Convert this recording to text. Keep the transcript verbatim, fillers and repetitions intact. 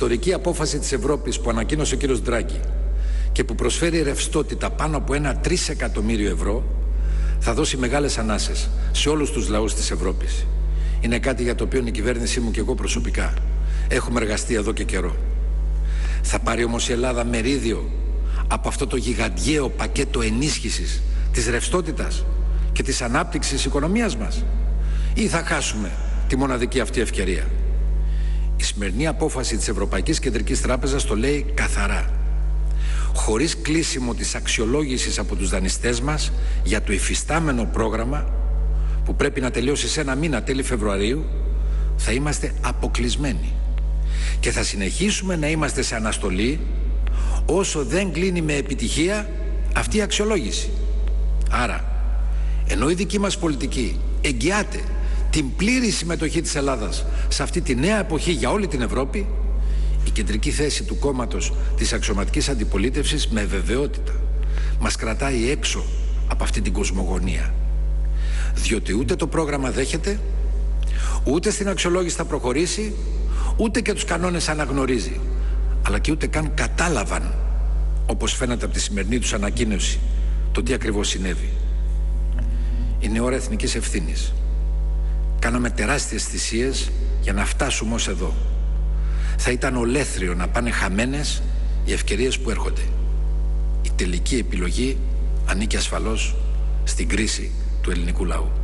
ιστορική απόφαση της Ευρώπης που ανακοίνωσε ο κύριος Ντράγκη και που προσφέρει ρευστότητα πάνω από ένα τρισεκατομμύριο ευρώ θα δώσει μεγάλες ανάσες σε όλους τους λαούς της Ευρώπης. Είναι κάτι για το οποίο η κυβέρνησή μου και εγώ προσωπικά έχουμε εργαστεί εδώ και καιρό. Θα πάρει όμως η Ελλάδα μερίδιο από αυτό το γιγαντιαίο πακέτο ενίσχυσης της ρευστότητας και της ανάπτυξης της οικονομίας μας, ή θα χάσουμε τη μοναδική αυτή ευκαιρία? Η σημερινή απόφαση της Ευρωπαϊκής Κεντρικής Τράπεζας το λέει καθαρά. Χωρίς κλείσιμο της αξιολόγησης από τους δανειστές μας για το υφιστάμενο πρόγραμμα που πρέπει να τελειώσει σε ένα μήνα τέλη Φεβρουαρίου, θα είμαστε αποκλεισμένοι και θα συνεχίσουμε να είμαστε σε αναστολή όσο δεν κλείνει με επιτυχία αυτή η αξιολόγηση. Άρα, ενώ η δική μας πολιτική εγγυάται την πλήρη συμμετοχή της Ελλάδας σε αυτή τη νέα εποχή για όλη την Ευρώπη, η κεντρική θέση του κόμματος της αξιωματικής αντιπολίτευσης με βεβαιότητα μας κρατάει έξω από αυτή την κοσμογονία. Διότι ούτε το πρόγραμμα δέχεται, ούτε στην αξιολόγηση θα προχωρήσει, ούτε και τους κανόνες αναγνωρίζει, αλλά και ούτε καν κατάλαβαν, όπως φαίνεται από τη σημερινή τους ανακοίνωση, το τι ακριβώς συνέβη. Είναι ώρα εθνικής ευθύνης. Κάναμε τεράστιες θυσίες για να φτάσουμε ως εδώ. Θα ήταν ολέθριο να πάνε χαμένες οι ευκαιρίες που έρχονται. Η τελική επιλογή ανήκει ασφαλώς στην κρίση του ελληνικού λαού.